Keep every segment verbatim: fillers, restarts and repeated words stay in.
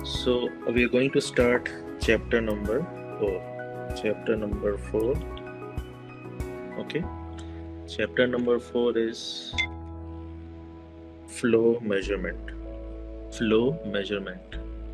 So we are going to start chapter number four. Chapter number four. Okay. Chapter number four is flow measurement. Flow measurement.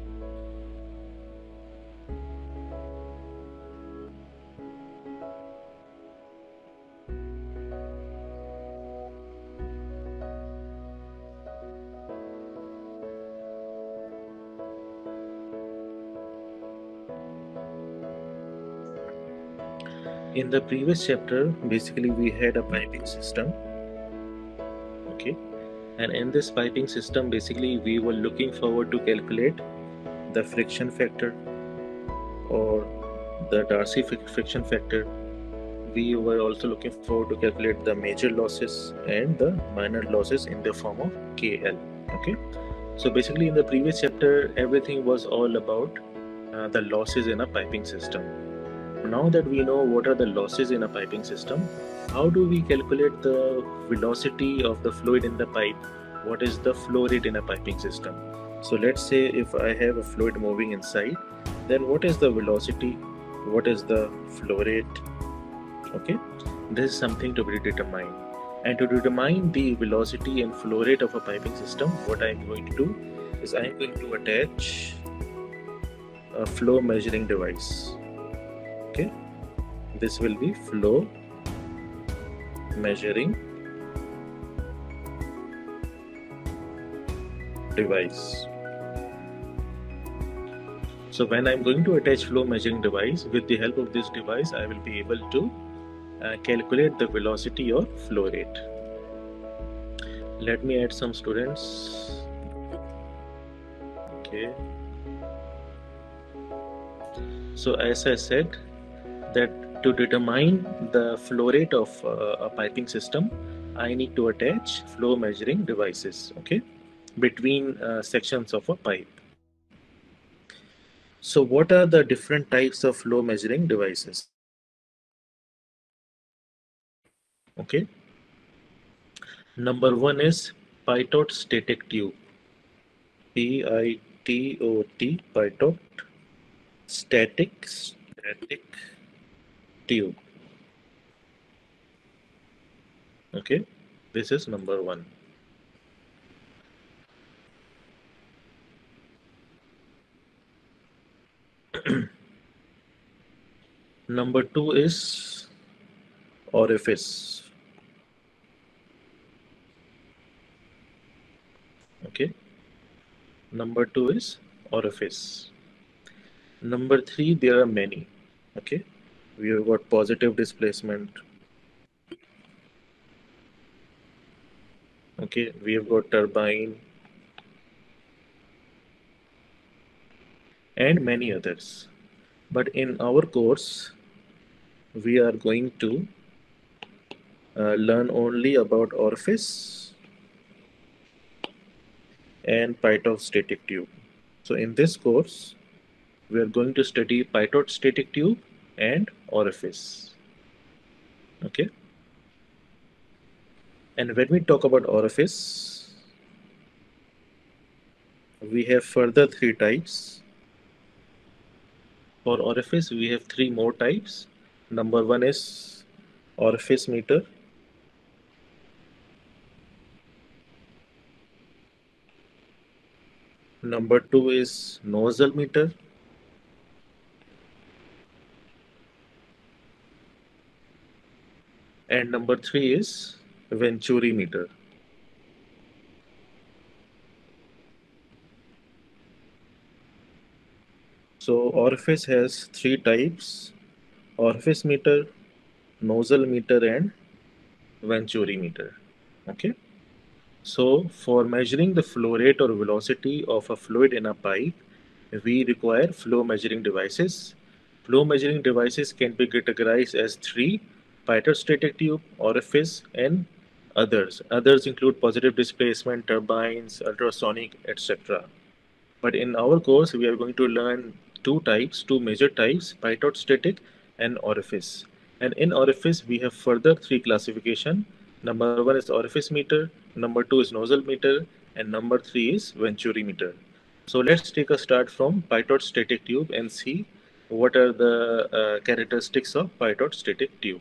In the previous chapter, basically we had a piping system. Okay. And in this piping system, basically we were looking forward to calculate the friction factor or the Darcy friction factor. We were also looking forward to calculate the major losses and the minor losses in the form of K L. Okay. So basically in the previous chapter, everything was all about uh, the losses in a piping system. Now that we know what are the losses in a piping system, how do we calculate the velocity of the fluid in the pipe? What is the flow rate in a piping system? So let's say if I have a fluid moving inside, then what is the velocity? What is the flow rate? Okay, this is something to be determined. And to determine the velocity and flow rate of a piping system, what I am going to do is I am going to attach a flow measuring device. Okay, this will be flow measuring device. So when I'm going to attach flow measuring device, with the help of this device, I will be able to uh, calculate the velocity or flow rate. Let me add some students. Okay. So as I said, that to determine the flow rate of uh, a piping system, I need to attach flow measuring devices, okay, between uh, sections of a pipe. So what are the different types of flow measuring devices? Okay. Number one is pitot static tube. P I T O T, pitot static static tube. Okay, this is number one. Number two is orifice. Okay. Number two is orifice. Number three, there are many. Okay. We have got positive displacement. Okay. We have got turbine and many others. But in our course, we are going to uh, learn only about orifice and pitot static tube. So in this course, we are going to study pitot static tube and orifice. Okay. And when we talk about orifice, we have further three types. For orifice, we have three more types. Number one is orifice meter. Number two is nozzle meter. And number three is Venturi meter. So orifice has three types: orifice meter, nozzle meter, and Venturi meter. Okay. So for measuring the flow rate or velocity of a fluid in a pipe, we require flow measuring devices. Flow measuring devices can be categorized as three: pitot static tube, orifice, and others. Others include positive displacement, turbines, ultrasonic, et cetera. But in our course, we are going to learn two types, two major types: pitot static and orifice. And in orifice, we have further three classification. Number one is orifice meter, number two is nozzle meter, and number three is Venturi meter. So let's take a start from pitot static tube and see what are the uh, characteristics of pitot static tube.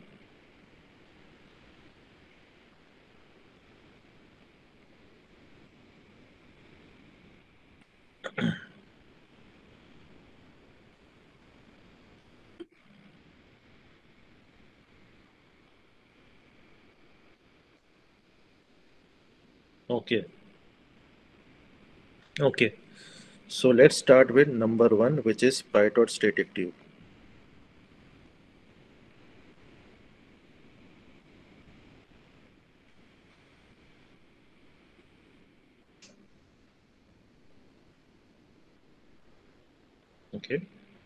Okay. Okay. So let's start with number one, which is pitot static tube. Okay.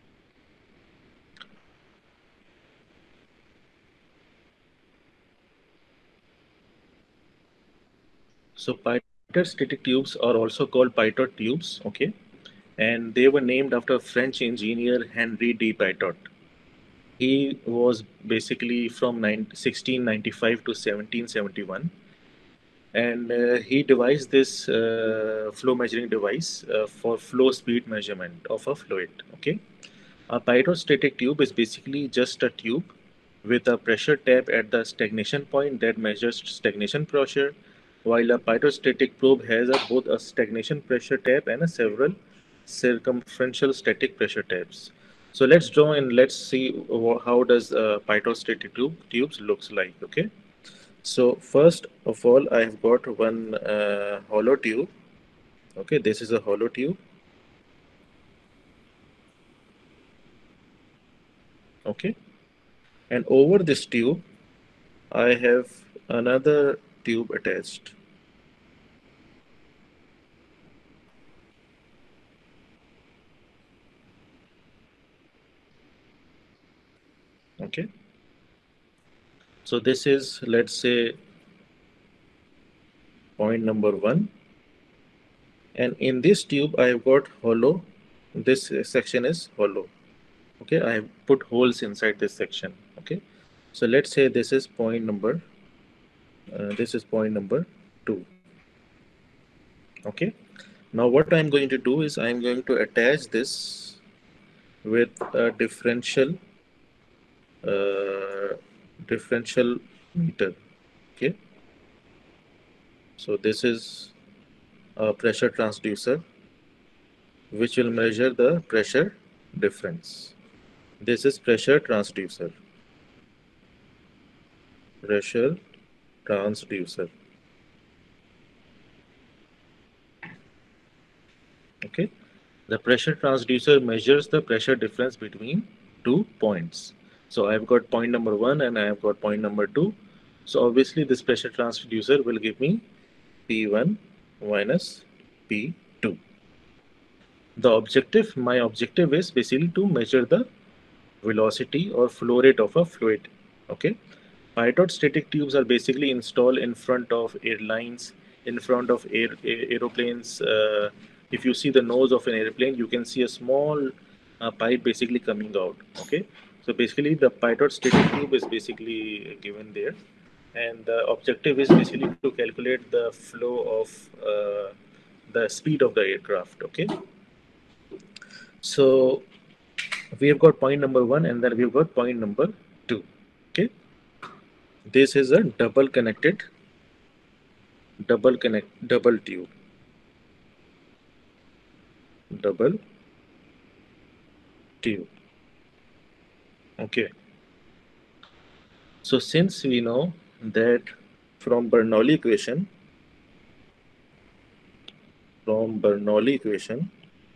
So pitot static tubes are also called pitot tubes. Okay. And they were named after French engineer Henri de Pitot. He was basically from sixteen ninety-five to seventeen seventy-one, and uh, he devised this uh, flow measuring device uh, for flow speed measurement of a fluid. Okay, a pyrostatic tube is basically just a tube with a pressure tab at the stagnation point that measures stagnation pressure, while a pyrostatic probe has a, both a stagnation pressure tab and a several circumferential static pressure tabs. So let's draw and let's see wh- how does a pyrostatic tube tubes looks like. Okay. So first of all, I've got one uh, hollow tube. Okay, this is a hollow tube. Okay, and over this tube, I have another tube attached. Okay, so this is, let's say, point number one. And in this tube, I've got hollow. This section is hollow. Okay, I have put holes inside this section. Okay, so let's say this is point number. Uh, this is point number two. Okay, now what I'm going to do is I'm going to attach this with a differential uh, differential meter. Okay, so this is a pressure transducer which will measure the pressure difference. This is pressure transducer. Pressure transducer. Okay, the pressure transducer measures the pressure difference between two points. So I've got point number one and I've got point number two. So obviously this pressure transducer will give me P one minus P two. The objective, my objective is basically to measure the velocity or flow rate of a fluid. Okay, pitot static tubes are basically installed in front of airlines, in front of air, aer- aeroplanes. Uh, if you see the nose of an airplane, you can see a small uh, pipe basically coming out. Okay, so basically the pitot static tube is basically given there, and the objective is basically to calculate the flow of uh, the speed of the aircraft. Okay, so we have got point number one and then we've got point number two. Okay, this is a double connected double connect double tube double tube. Okay, so since we know that from Bernoulli equation from Bernoulli equation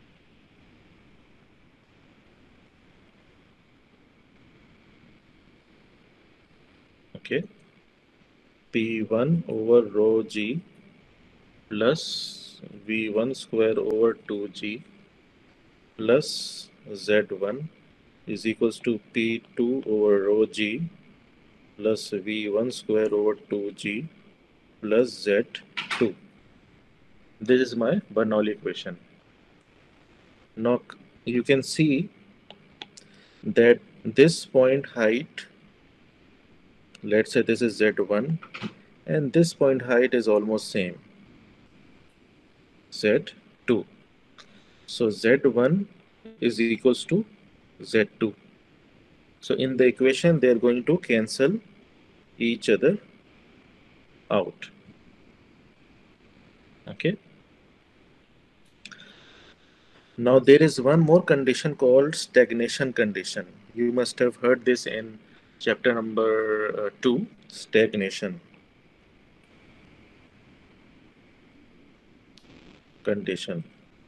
okay, P one over rho g plus V one square over two g plus Z one is equals to P two over rho g plus V one square over two g plus Z two. This is my Bernoulli equation. Now you can see that this point height, let's say this is Z one, and this point height is almost same, Z two. So Z one is equals to Z two. So in the equation, they are going to cancel each other out. Okay. Now there is one more condition called stagnation condition. You must have heard this in chapter number uh, two, stagnation condition.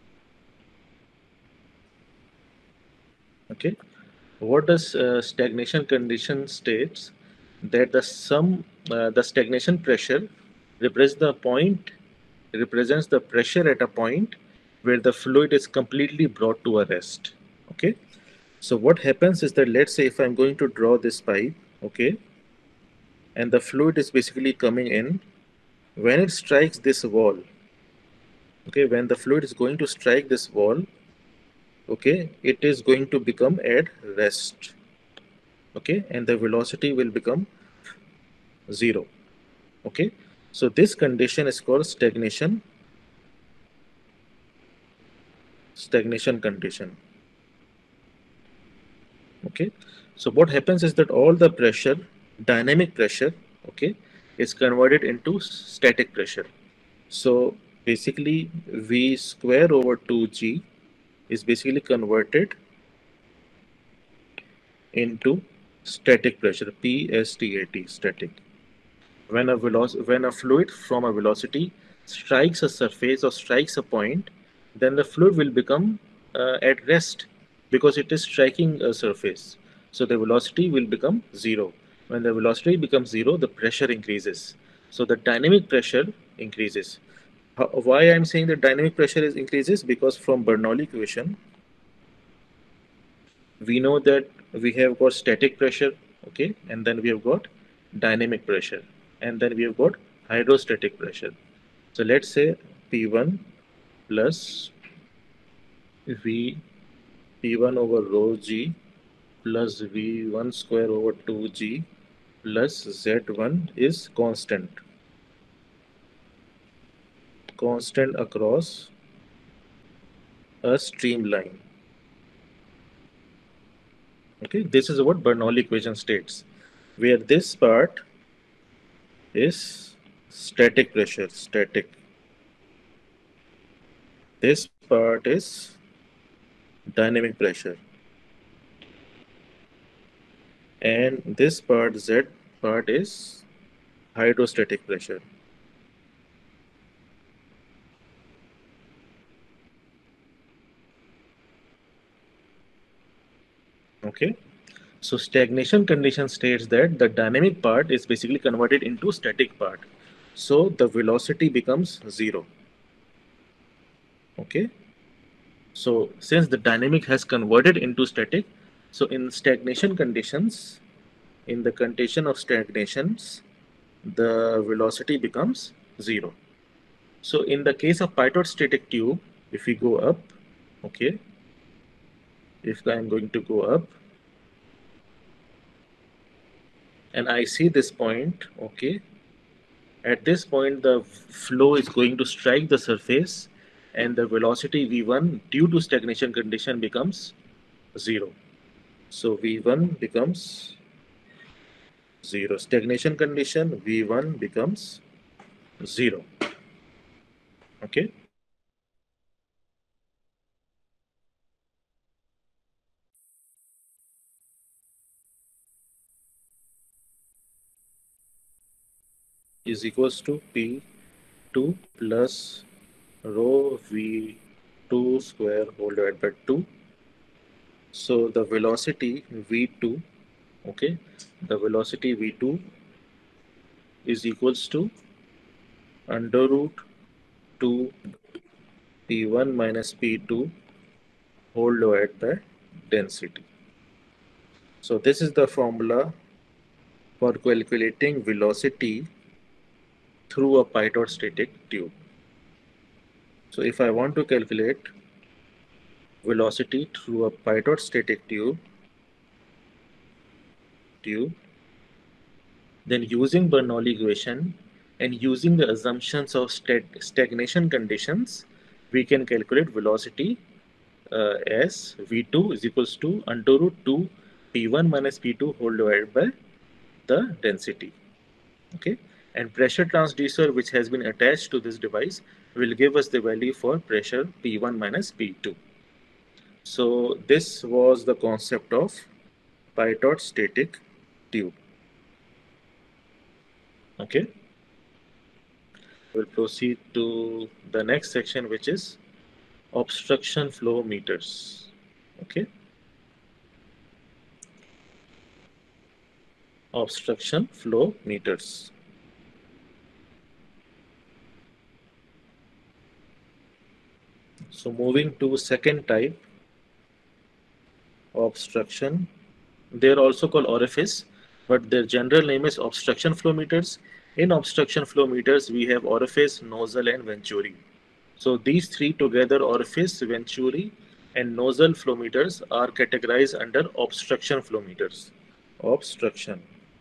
Okay. What does uh, stagnation condition states? That the sum, uh, the stagnation pressure represents the point, represents the pressure at a point where the fluid is completely brought to a rest. Okay. So what happens is that, let's say if I'm going to draw this pipe, okay, and the fluid is basically coming in, when it strikes this wall, okay, when the fluid is going to strike this wall, okay, it is going to become at rest, okay, and the velocity will become zero. Okay, so this condition is called stagnation stagnation condition. Okay, so what happens is that all the pressure, dynamic pressure, okay, is converted into static pressure. So basically V square over two G is basically converted into static pressure, P S T A T, static. When a veloc when a fluid from a velocity strikes a surface or strikes a point, then the fluid will become uh, at rest because it is striking a surface. So the velocity will become zero. When the velocity becomes zero, the pressure increases. So the dynamic pressure increases. How, why I'm saying the dynamic pressure is increases? Because from Bernoulli equation, we know that we have got static pressure, okay, and then we have got dynamic pressure, and then we have got hydrostatic pressure. So let's say P one plus V P one over rho G plus V one square over two G plus Z one is constant. Constant across a streamline. Okay, this is what Bernoulli equation states, where this part is static pressure, static. This part is dynamic pressure. And this part, Z part, is hydrostatic pressure. Okay. So stagnation condition states that the dynamic part is basically converted into static part. So the velocity becomes zero. Okay. So since the dynamic has converted into static, so in stagnation conditions, in the condition of stagnations, the velocity becomes zero. So in the case of pitot static tube, if we go up, okay, if I'm going to go up, and I see this point, okay, at this point the flow is going to strike the surface and the velocity V one due to stagnation condition becomes zero. So V one becomes zero. Stagnation condition, V one becomes zero. Okay. Is equals to P two plus rho V two square whole divided by two. So the velocity V two, okay, the velocity V two is equals to under root two P one minus P two whole divided by density. So this is the formula for calculating velocity through a pitot static tube. So if I want to calculate velocity through a pitot static tube, tube, then using Bernoulli equation and using the assumptions of stag stagnation conditions, we can calculate velocity uh, as V two is equals to under root two P one minus P two whole divided by the density. Okay, and pressure transducer which has been attached to this device will give us the value for pressure P one minus P two. So this was the concept of pitot static tube. Okay, we'll proceed to the next section, which is obstruction flow meters. Okay, obstruction flow meters. So moving to second type, obstruction. They're also called orifice, but their general name is obstruction flow meters. In obstruction flow meters, we have orifice, nozzle, and venturi. So these three together, orifice, venturi, and nozzle flow meters, are categorized under obstruction flow meters. Obstruction.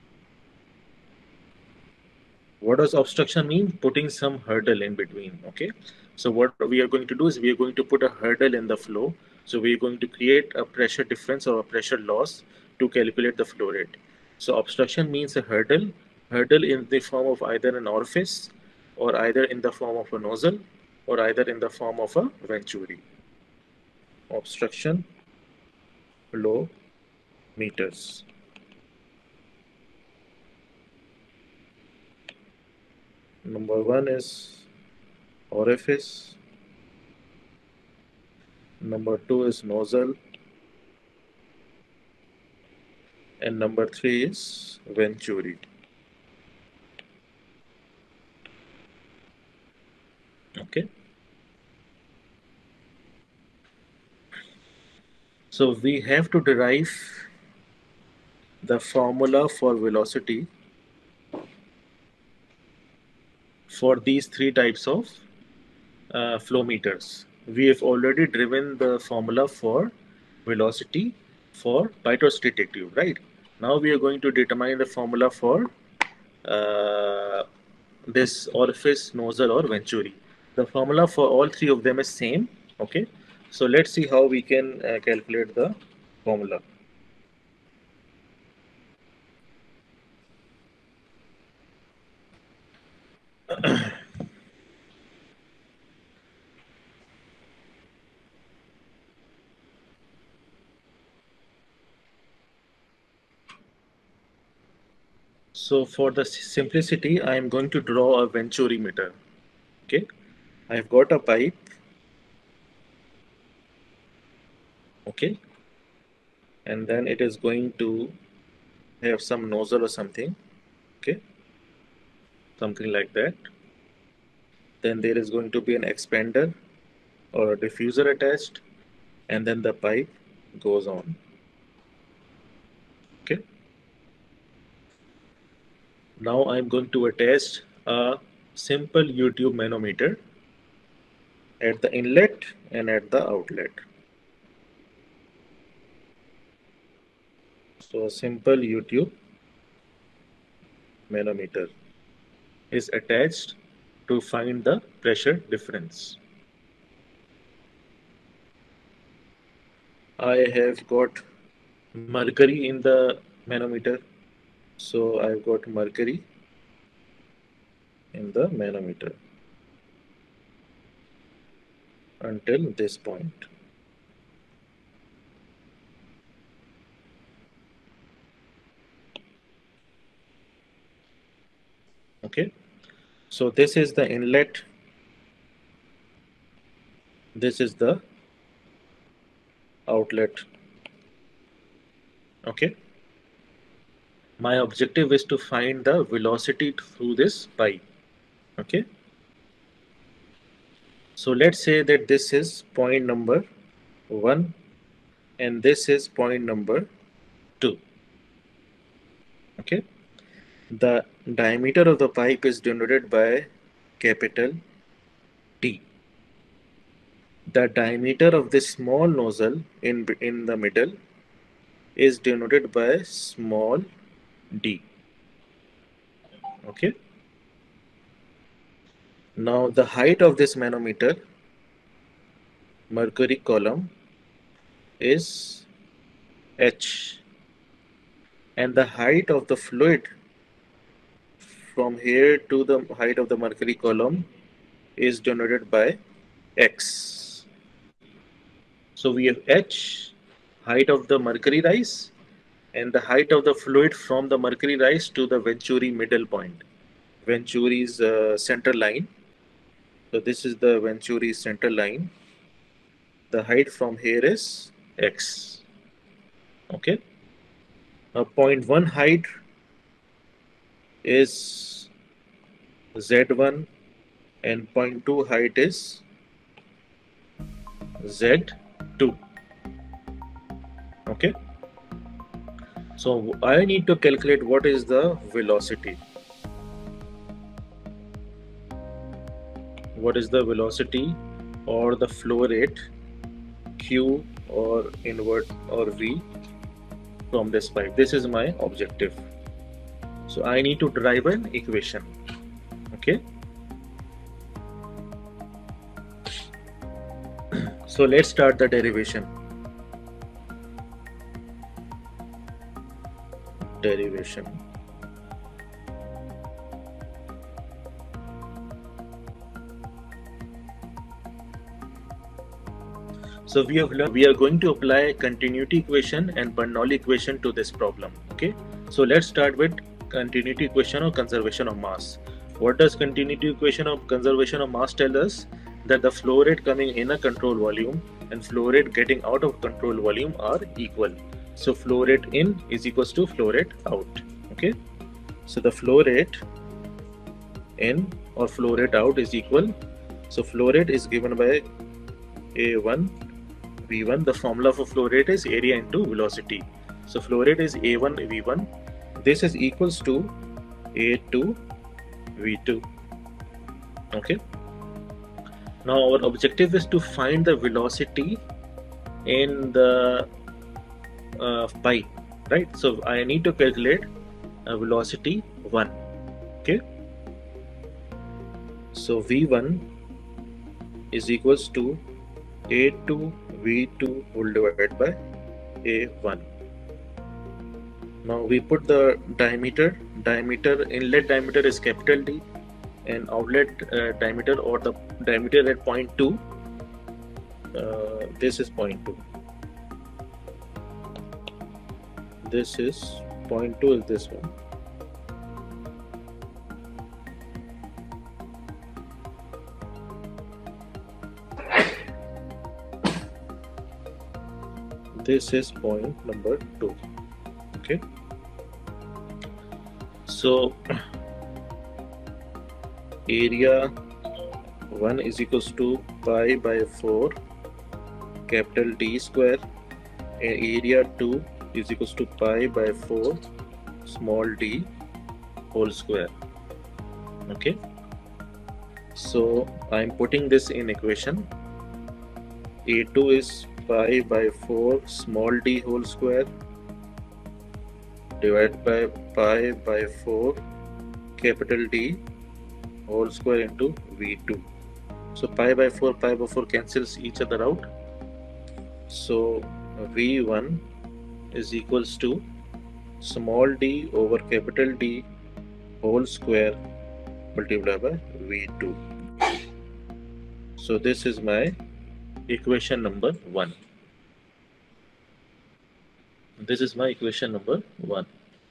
What does obstruction mean? Putting some hurdle in between. Okay. So what we are going to do is we are going to put a hurdle in the flow. So we are going to create a pressure difference or a pressure loss to calculate the flow rate. So obstruction means a hurdle, hurdle in the form of either an orifice or either in the form of a nozzle or either in the form of a venturi. Obstruction flow meters. Number one is orifice. Number two is nozzle. And number three is venturi. Okay. So we have to derive the formula for velocity for these three types of uh, flow meters. We have already driven the formula for velocity for pitot static tube, right? Now we are going to determine the formula for uh, this orifice, nozzle, or venturi. The formula for all three of them is same. Okay, so let's see how we can uh, calculate the formula. So for the simplicity, I am going to draw a venturi meter. Okay, I've got a pipe. Okay, and then it is going to have some nozzle or something. Okay, something like that. Then there is going to be an expander or a diffuser attached, and then the pipe goes on. Okay, now I'm going to attach a simple U-tube manometer at the inlet and at the outlet. So a simple U-tube manometer is attached to find the pressure difference. I have got mercury in the manometer, so I've got mercury in the manometer until this point. Okay, so this is the inlet, this is the outlet. Okay, my objective is to find the velocity through this pipe. Okay, so let's say that this is point number one and this is point number two. Okay, the diameter of the pipe is denoted by capital T. The diameter of this small nozzle in, in the middle is denoted by small d. Okay. Now the height of this manometer, mercury column, is h, and the height of the fluid from here to the height of the mercury column is denoted by x. So we have h, height of the mercury rise, and the height of the fluid from the mercury rise to the Venturi middle point, Venturi's uh, center line. So this is the Venturi center line. The height from here is x. Okay. Now point one height is z one, and point two height is z two. Okay. So I need to calculate what is the velocity. What is the velocity or the flow rate Q or invert or V from this pipe? This is my objective. So I need to derive an equation. Okay. So let's start the derivation. Derivation. So we have learned we are going to apply continuity equation and Bernoulli equation to this problem. Okay. So let's start with continuity equation or conservation of mass. What does continuity equation of conservation of mass tell us? That the flow rate coming in a control volume and flow rate getting out of control volume are equal. So flow rate in is equals to flow rate out. Okay. So the flow rate in or flow rate out is equal. So flow rate is given by A one V one. The formula for flow rate is area into velocity. So flow rate is A one V one. This is equals to A two V two. Okay. Now our objective is to find the velocity in the uh, pipe, right? So I need to calculate a velocity one. Okay. So V one is equals to A two V two whole divided by A one. Now we put the diameter. Diameter, inlet diameter is capital D, and outlet uh, diameter or the diameter at point two. Uh, this is point two. This is point two is this one. This is point number two. Okay. So area one is equals to pi by four capital D square, and area two is equals to pi by four small d whole square. Okay. So I am putting this in equation. A two is pi by four small d whole square divided by pi by four capital D whole square into V two. So pi by four, pi by four cancels each other out. So V one is equals to small d over capital D whole square multiplied by V two. So this is my equation number one. This is my equation number one.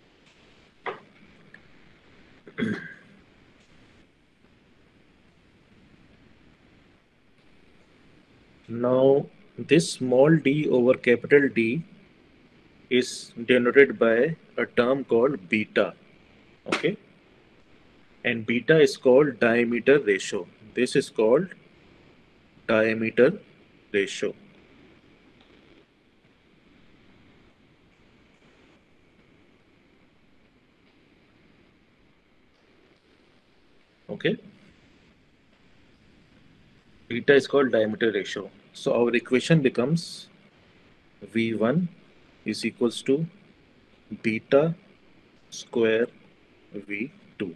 Now this small d over capital D is denoted by a term called beta. Okay. And beta is called diameter ratio. This is called diameter ratio. Okay. Beta is called diameter ratio. So our equation becomes V one is equals to beta square V two.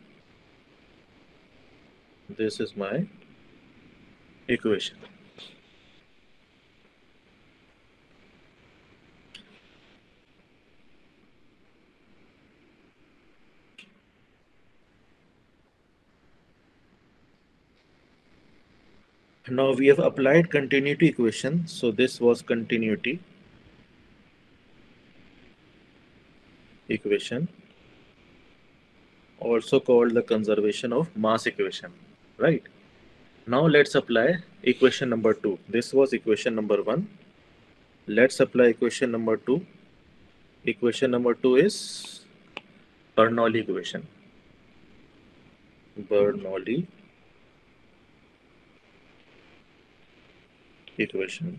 This is my equation. Now we have applied continuity equation. So this was continuity equation, also called the conservation of mass equation, right? Now let's apply equation number two. This was equation number one. Let's apply equation number two. Equation number two is Bernoulli equation. Bernoulli equation.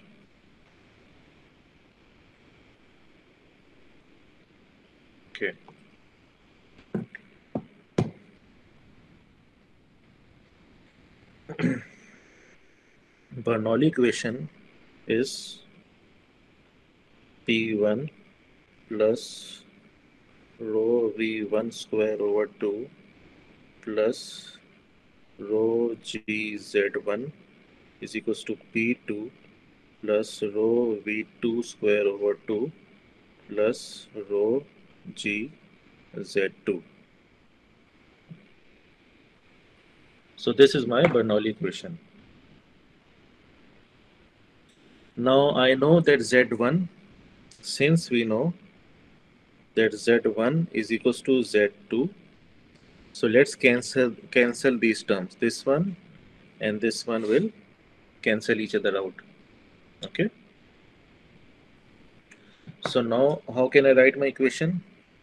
Okay. Bernoulli equation is P one plus rho V one square over two plus rho G Z one is equals to P two plus rho V two square over two plus rho G Z two. So this is my Bernoulli equation. Now I know that Z one, since we know that Z one is equals to Z two, so let's cancel cancel these terms. This one and this one will cancel each other out. Okay. So now how can I write my equation?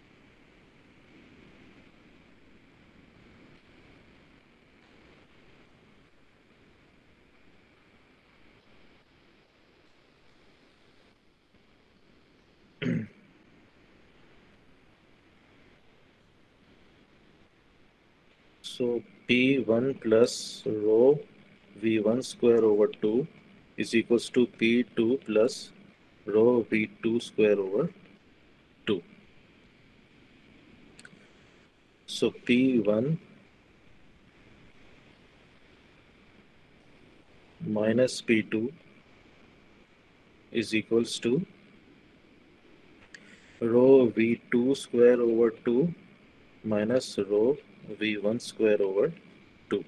So P one plus rho V one square over two is equals to P two plus rho V two square over two. So P one minus P two is equals to rho V two square over two minus rho V one square over two.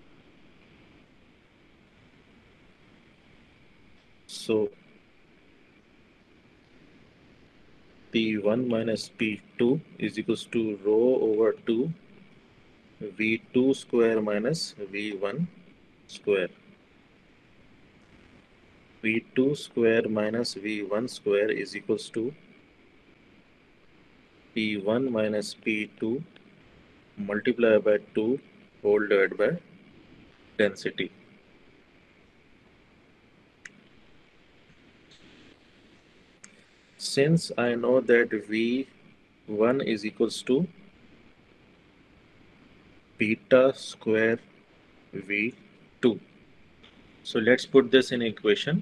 So P one minus P two is equals to rho over two V two square minus V one square. V two square minus V one square is equals to P one minus P two multiplied by two whole divided by density. Since I know that V one is equals to beta square V two. So let's put this in equation.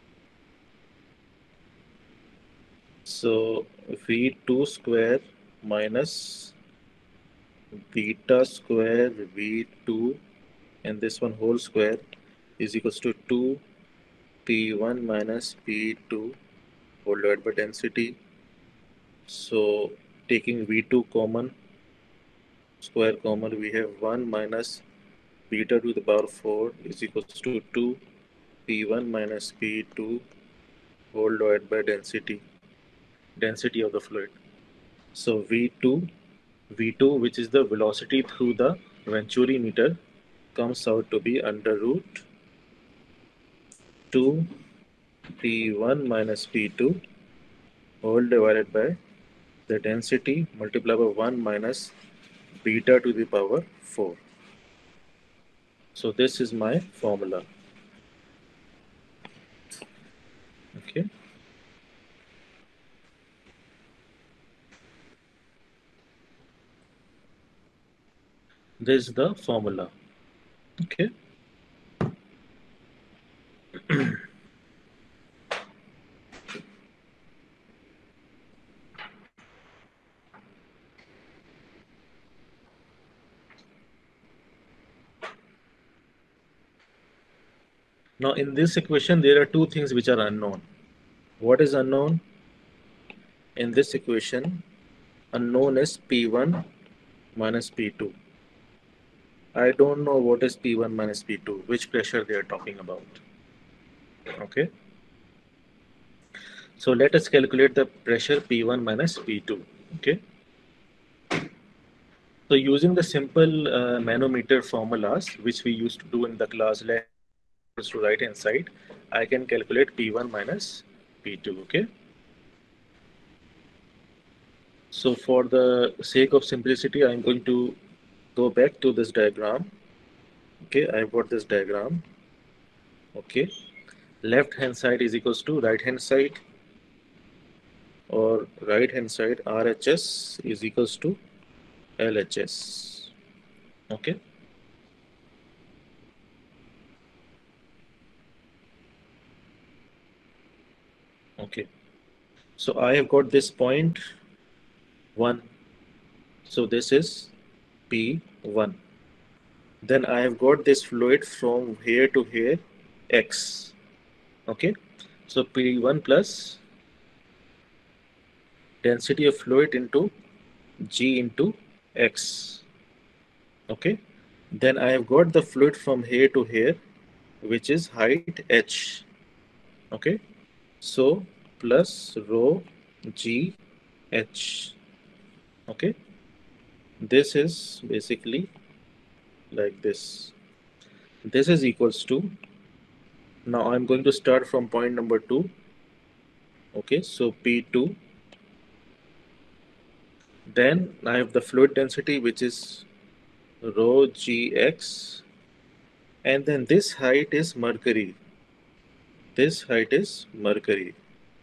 So V two square minus beta square V two and this one whole square is equals to two P one minus P two whole divided by density. So taking V two common, square common, we have one minus beta to the power four is equals to two P one minus P two whole divided by density, density of the fluid. So V two, V two, which is the velocity through the Venturi meter, comes out to be under root two P one minus P two whole divided by the density multiplied by one minus beta to the power four. So this is my formula. Okay. This is the formula. Okay. Now in this equation there are two things which are unknown. What is unknown? In this equation, unknown is P one minus P two. I don't know what is P one minus P two, which pressure they are talking about. Okay. So let us calculate the pressure P one minus P two. Okay. So using the simple uh, manometer formulas, which we used to do in the class, left equals to right hand side, I can calculate P one minus P two. Okay. So for the sake of simplicity, I'm going to go back to this diagram. Okay, I've got this diagram. Okay, left hand side is equals to right hand side, or right hand side R H S is equals to L H S. Okay. Okay. So I have got this point one. So this is P one. Then I have got this fluid from here to here, X. Okay. So P one plus density of fluid into G into X. Okay. Then I have got the fluid from here to here, which is height H. Okay. So plus rho G H. Okay. This is basically like this. This is equals to, now I'm going to start from point number two. Okay. So P two. Then I have the fluid density, which is rho G X. And then this height is mercury. This height is mercury.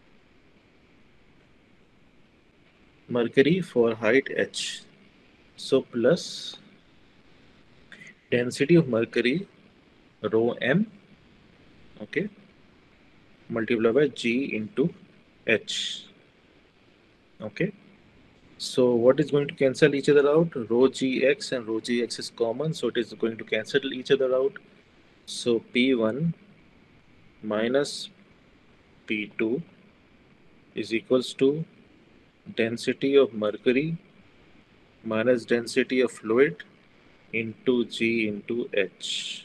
Mercury for height H. So plus density of mercury rho m, okay, multiplied by G into H. Okay. So what is going to cancel each other out? Rho Gx and rho Gx is common, so it is going to cancel each other out. So P one minus P two is equals to density of mercury minus density of fluid into G into H.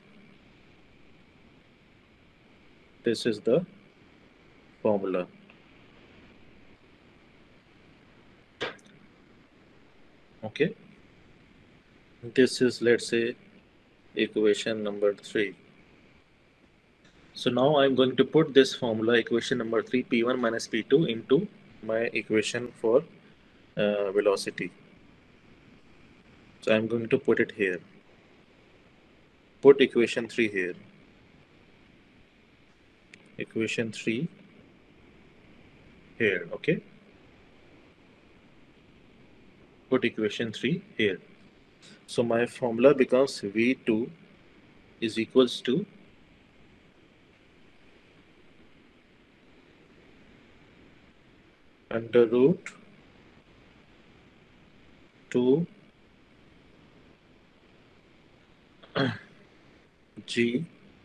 This is the formula. Okay. This is, let's say, equation number three. So now I'm going to put this formula, equation number three, P one minus P two, into my equation for uh, velocity. So I'm going to put it here. Put equation three here. Equation three here, okay? Put equation three here. So my formula becomes V two is equals to under root two G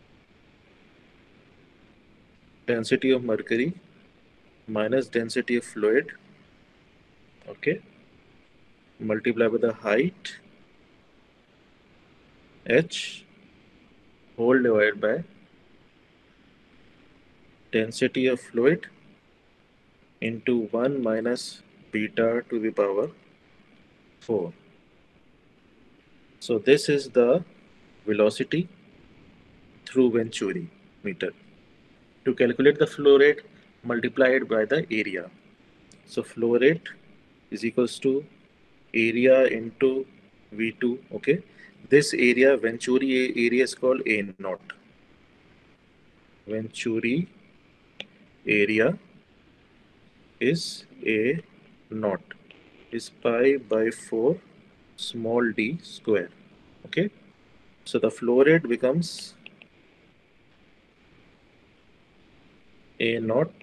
density of mercury minus density of fluid, okay, multiply by the height H whole divided by density of fluid into one minus beta to the power four. So this is the velocity through Venturi meter. To calculate the flow rate, multiply it by the area. So flow rate is equals to area into V two. Okay, this area, Venturi area, is called A naught. Venturi area is A naught, is pi by four small d square. Okay, so the flow rate becomes A naught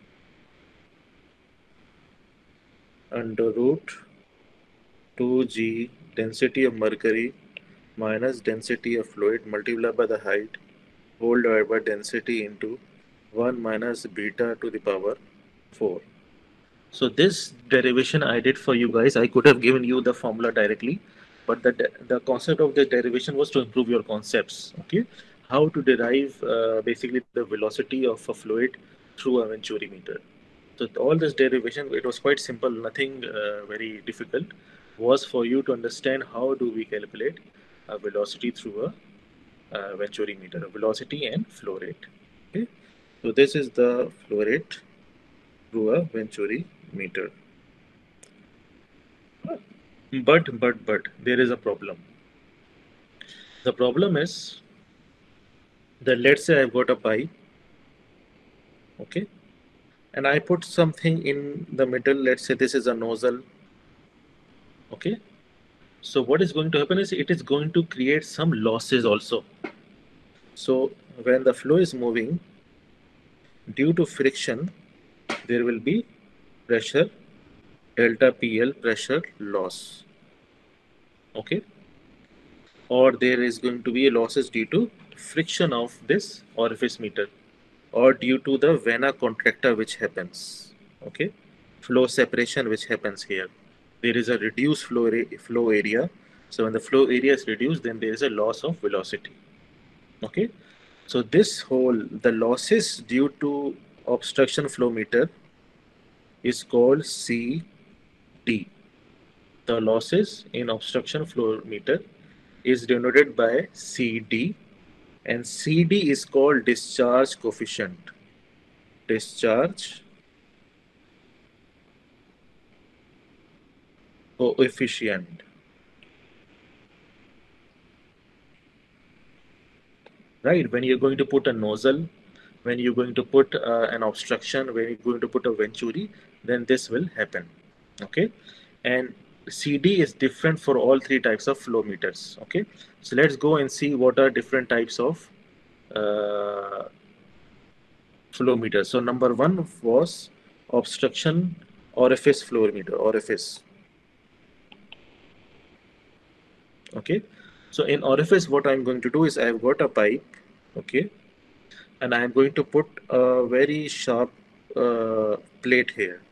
under root two G density of mercury minus density of fluid multiplied by the height whole divided by density into one minus beta to the power four. So this derivation I did for you guys. I could have given you the formula directly, but the the concept of the derivation was to improve your concepts. Okay, how to derive uh, basically the velocity of a fluid through a Venturi meter. So all this derivation, it was quite simple, nothing uh, very difficult. Was for you to understand how do we calculate a velocity through a uh, Venturi meter, velocity and flow rate. Okay, so this is the flow rate through a Venturi meter. But but but there is a problem. The problem is that let's say I've got a pipe, okay, and I put something in the middle. Let's say this is a nozzle, okay. So what is going to happen is it is going to create some losses also. So when the flow is moving, due to friction, there will be pressure, delta P L pressure loss, okay, or there is going to be losses due to friction of this orifice meter, or due to the vena contracta which happens, okay, flow separation which happens here. There is a reduced flow, flow area. So when the flow area is reduced, then there is a loss of velocity, okay. So this whole, the losses due to obstruction flow meter is called C D. The losses in obstruction flow meter is denoted by C D, and C D is called discharge coefficient. Discharge coefficient. Right, when you're going to put a nozzle, when you're going to put uh, an obstruction, when you're going to put a venturi, then this will happen, okay. And C D is different for all three types of flow meters, okay. So let's go and see what are different types of uh, flow meters. So number one was obstruction orifice flow meter, orifice, okay. So in orifice, what I'm going to do is I've got a pipe, okay, and I'm going to put a very sharp uh, plate here,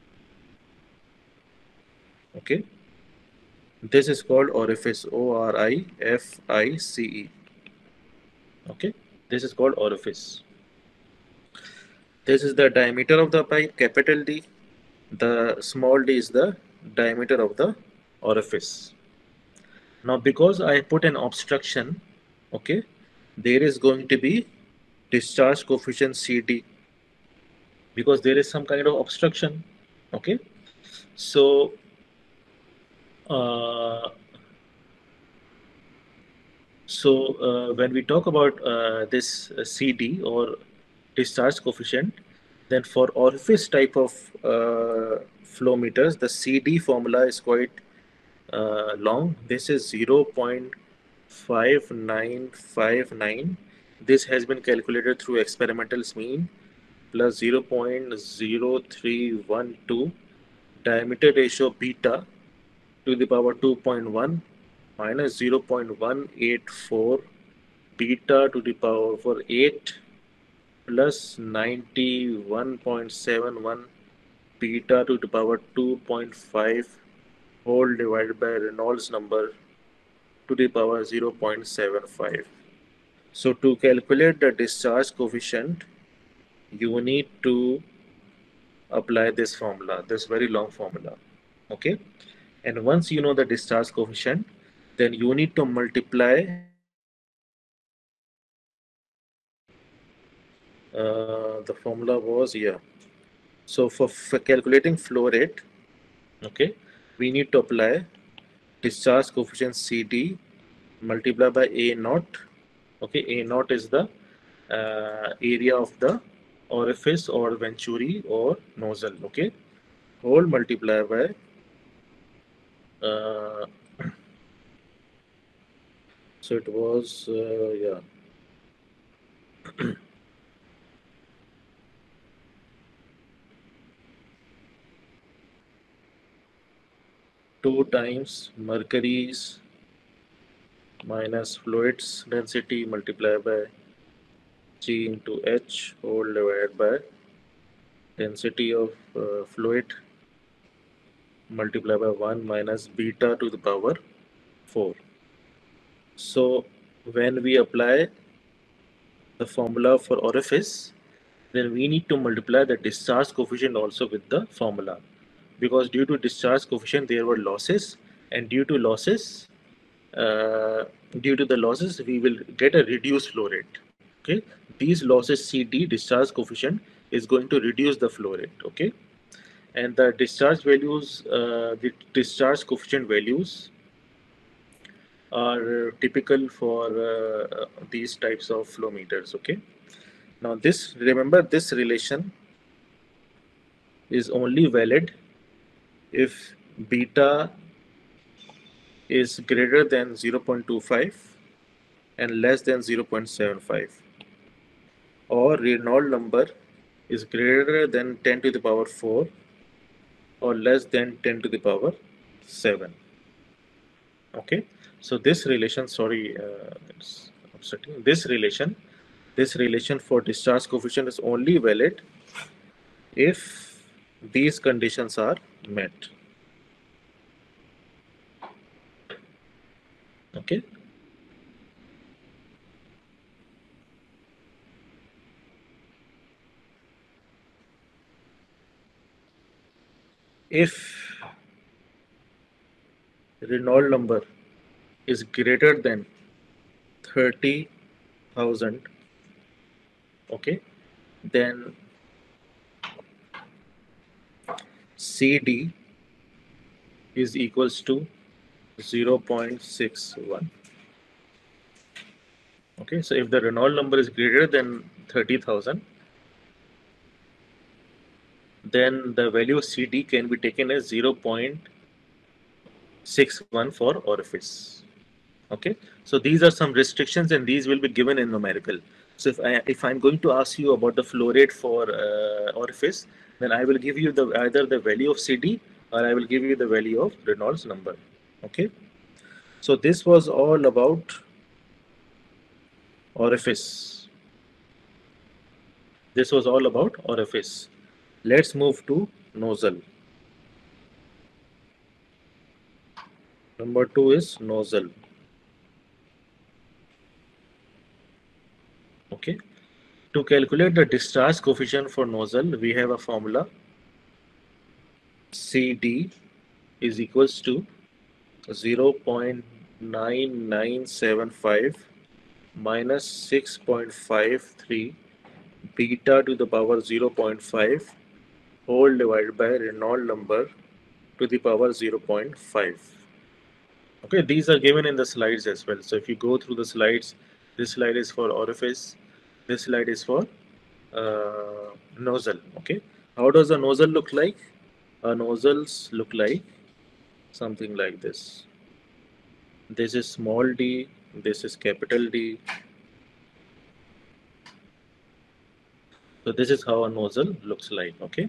okay. This is called orifice, O R I F I C E, okay. This is called orifice. This is the diameter of the pipe, capital D. The small d is the diameter of the orifice. Now because I put an obstruction, okay, there is going to be discharge coefficient C D, because there is some kind of obstruction, okay. So uh, so uh, when we talk about uh, this uh, C D or discharge coefficient, then for orifice type of uh, flow meters, the C D formula is quite uh, long. This is zero point five nine five nine. This has been calculated through experimental mean plus zero point zero three one two diameter ratio beta to the power two point one minus zero point one eight four beta to the power for eight plus ninety-one point seven one beta to the power two point five whole divided by Reynolds number to the power zero point seven five. So to calculate the discharge coefficient, you need to apply this formula, this very long formula, okay. And once you know the discharge coefficient, then you need to multiply uh, the formula was, yeah. So for, for calculating flow rate, okay, we need to apply discharge coefficient C D multiplied by A naught, okay. A naught is the uh, area of the orifice or venturi or nozzle, okay, whole multiplied by uh, so it was uh, yeah two times mercury's minus fluid's density multiplied by G into H whole divided by density of uh, fluid multiplied by one minus beta to the power four. So when we apply the formula for orifice, then we need to multiply the discharge coefficient also with the formula, because due to discharge coefficient there were losses, and due to losses uh, due to the losses we will get a reduced flow rate. Okay, these losses C D, discharge coefficient, is going to reduce the flow rate. Okay, and the discharge values, uh, the discharge coefficient values are typical for uh, these types of flow meters. Okay, now this, remember, this relation is only valid if beta is greater than zero point two five and less than zero point seven five, or Reynolds number is greater than ten to the power four or less than ten to the power seven. Okay, so this relation, sorry, uh, it's upsetting. This relation, this relation for discharge coefficient is only valid if these conditions are met. Okay. If Reynolds number is greater than thirty thousand, okay, then C D is equals to zero point six one. Okay, so if the Reynolds number is greater than thirty thousand, then the value of C D can be taken as zero point six one for orifice. Okay, so these are some restrictions, and these will be given in numerical. So if I if I'm going to ask you about the flow rate for uh, orifice, then I will give you the either the value of C D or I will give you the value of Reynolds number. Okay, so this was all about orifice. This was all about orifice. Let's move to nozzle. Number two is nozzle. Okay, to calculate the discharge coefficient for nozzle, we have a formula. C D is equals to zero point nine nine seven five minus six point five three beta to the power zero point five whole divided by Reynolds number to the power zero point five. Okay, these are given in the slides as well. So if you go through the slides, this slide is for orifice, this slide is for uh, nozzle. Okay, how does a nozzle look like? A nozzles look like something like this. This is small d, this is capital D. So this is how a nozzle looks like. Okay.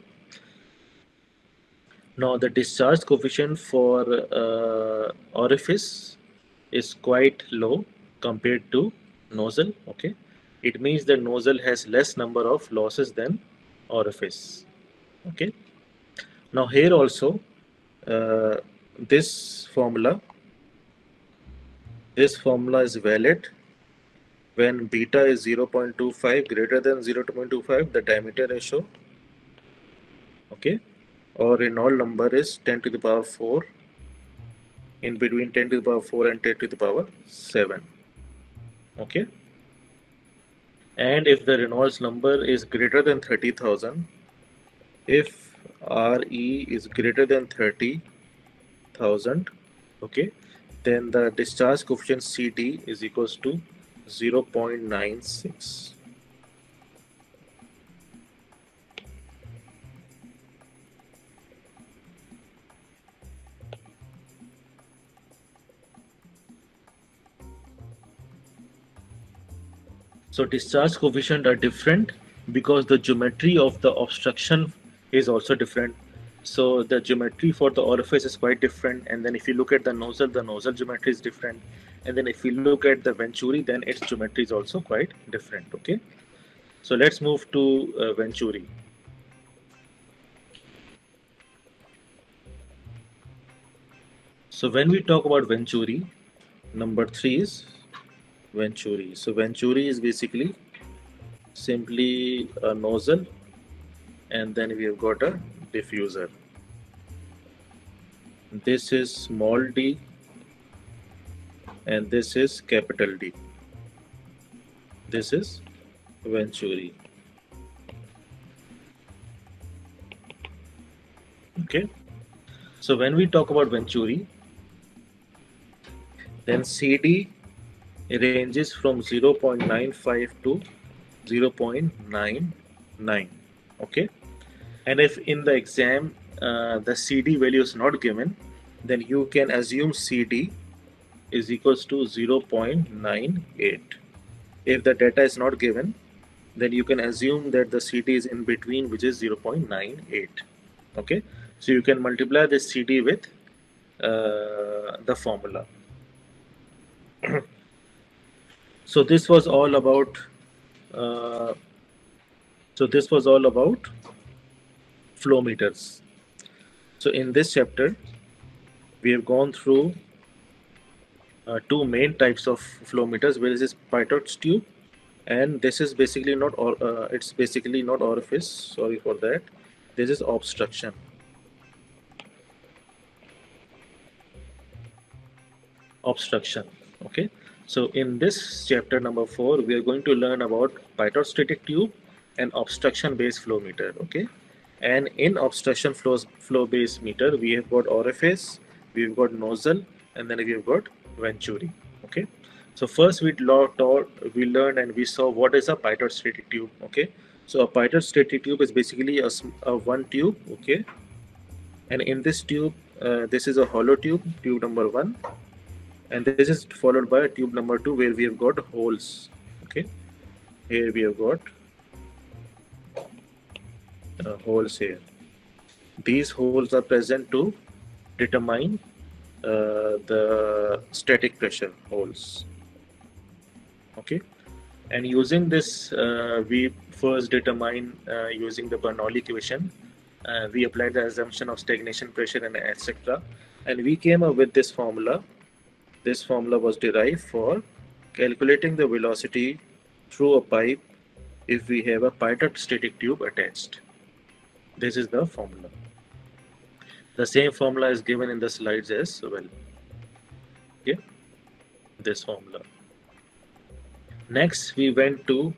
Now the discharge coefficient for uh, orifice is quite low compared to nozzle. Okay, it means the nozzle has less number of losses than orifice. Okay, now here also uh, this formula this formula is valid when beta is zero point two five greater than zero point two five, the diameter ratio. Okay, or Reynolds number is ten to the power four, in between ten to the power four and ten to the power seven. Okay, and if the Reynolds number is greater than thirty thousand, if R E is greater than thirty thousand, okay, then the discharge coefficient C D is equals to zero point nine six. So discharge coefficient are different because the geometry of the obstruction is also different. So the geometry for the orifice is quite different, and then if you look at the nozzle, the nozzle geometry is different, and then if you look at the venturi, then its geometry is also quite different. Okay, so let's move to uh, venturi. So when we talk about venturi, Number three is Venturi. So Venturi is basically simply a nozzle, and then we have got a diffuser. This is small d and this is capital D. This is Venturi. Okay. So when we talk about Venturi, then C D ranges from zero point nine five to zero point nine nine. Okay. And if in the exam uh, the C D value is not given, then you can assume C D is equals to zero point nine eight. If the data is not given, then you can assume that the C D is in between, which is zero point nine eight. Okay, so you can multiply this C D with uh, the formula. So this was all about uh, so this was all about flow meters. So in this chapter we have gone through uh, two main types of flow meters, where is this Pitot tube, and this is basically not or uh, it's basically not orifice, sorry for that, this is obstruction. Obstruction. Okay, so in this chapter number four we are going to learn about pitot tube and obstruction based flow meter. Okay, and in obstruction flows flow based meter we have got orifice, we've got nozzle, and then we've got venturi. Okay, so first we taught we learned and we saw what is a pitot tube. Okay, so a pitot tube is basically a, a one tube. Okay, and in this tube uh, this is a hollow tube, tube number one, and this is followed by tube number two where we have got holes. Okay, here we have got uh, holes here. These holes are present to determine uh, the static pressure holes. Okay, and using this uh, we first determine uh, using the Bernoulli equation. Uh, we applied the assumption of stagnation pressure and etc, and we came up with this formula. This formula was derived for calculating the velocity through a pipe if we have a pitot static tube attached. This is the formula. The same formula is given in the slides as well. Okay, this formula. Next, we went to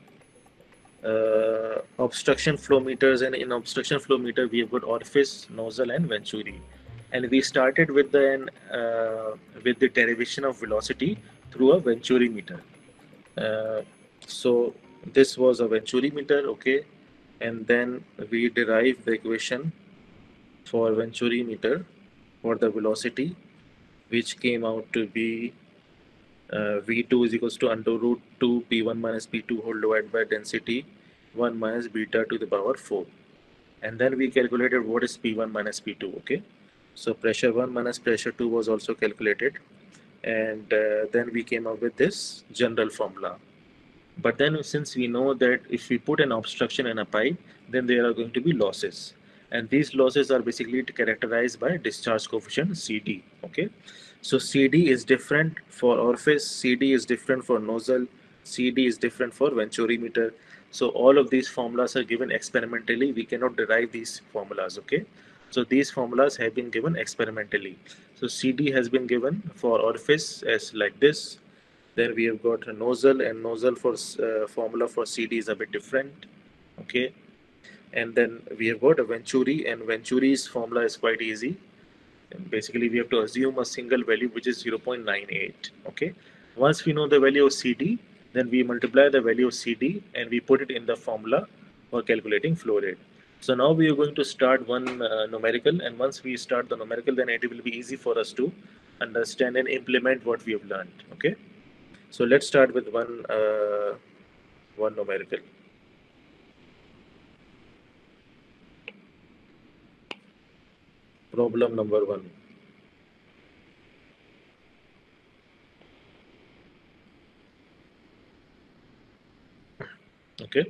uh, obstruction flow meters, and in obstruction flow meter we have got orifice, nozzle, and venturi. And we started with the uh, with the derivation of velocity through a venturi meter. Uh, so this was a venturi meter. Okay, and then we derived the equation for venturi meter for the velocity, which came out to be uh, V two is equals to under root two P one minus P two whole divided by density one minus beta to the power four. And then we calculated what is P one minus P two. Okay, so pressure one minus pressure two was also calculated, and uh, then we came up with this general formula. But then since we know that if we put an obstruction in a pipe, then there are going to be losses, and these losses are basically characterized by discharge coefficient C D. Okay, so C D is different for orifice, C D is different for nozzle, C D is different for venturi meter. So all of these formulas are given experimentally. We cannot derive these formulas. Okay, so these formulas have been given experimentally. So C D has been given for orifice as like this. Then we have got a nozzle, and nozzle for uh, formula for C D is a bit different. Okay, and then we have got a venturi, and venturi's formula is quite easy. And basically we have to assume a single value which is zero point nine eight. Okay, once we know the value of C D, then we multiply the value of C D and we put it in the formula for calculating flow rate. So now we are going to start one uh, numerical, and once we start the numerical, then it will be easy for us to understand and implement what we have learned. Okay, so let's start with one uh, one numerical. Problem number one. Okay.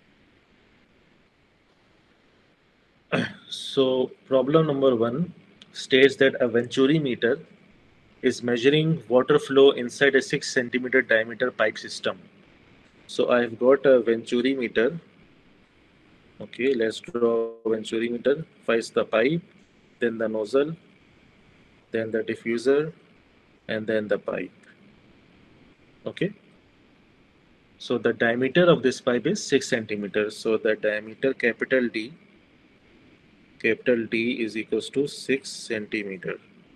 So problem number one, states that a Venturi meter is measuring water flow inside a six centimeter diameter pipe system. So I've got a Venturi meter. Okay, let's draw a Venturi meter. First the pipe, then the nozzle, then the diffuser, and then the pipe. Okay. So the diameter of this pipe is six centimeters. So the diameter capital D, capital D is equals to six centimeter.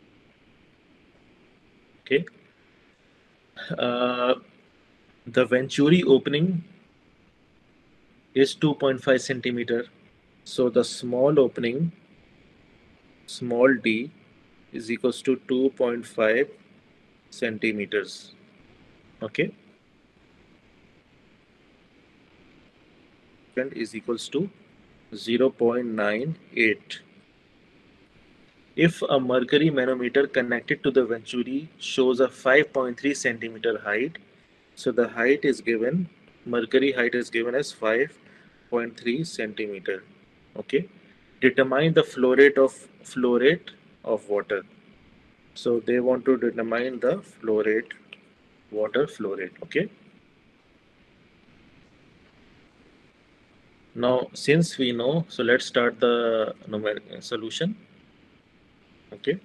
Okay. Uh, the Venturi opening is two point five centimeter. So the small opening, small d, is equals to two point five centimeters. Okay. And is equals to zero point nine eight. If a mercury manometer connected to the Venturi shows a five point three centimeter height, so the height is given, mercury height is given as five point three centimeter. Okay. Determine the flow rate of flow rate of water. So they want to determine the flow rate, water flow rate. Okay. Now, since we know, so let's start the numeric solution. Okay.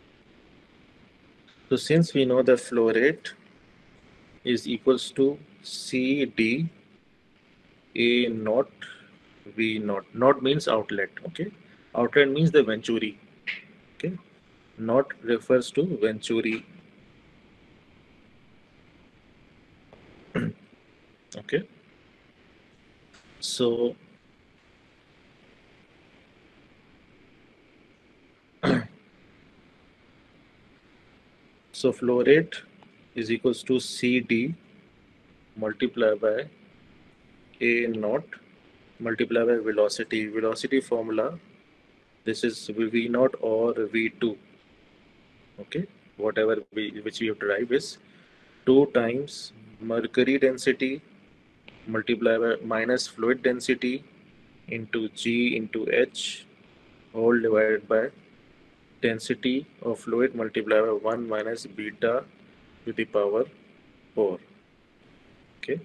So since we know the flow rate is equals to C D A naught V naught. Naught means outlet. Okay. Outlet means the Venturi. Okay. Naught refers to Venturi. Okay. So so flow rate is equals to C D multiplied by A naught multiplied by velocity. Velocity formula, this is V naught or V two. Okay, whatever we which we have derived is two times mercury density multiplied by minus fluid density into G into H whole divided by density of fluid multiplied by one minus beta to the power four. Okay.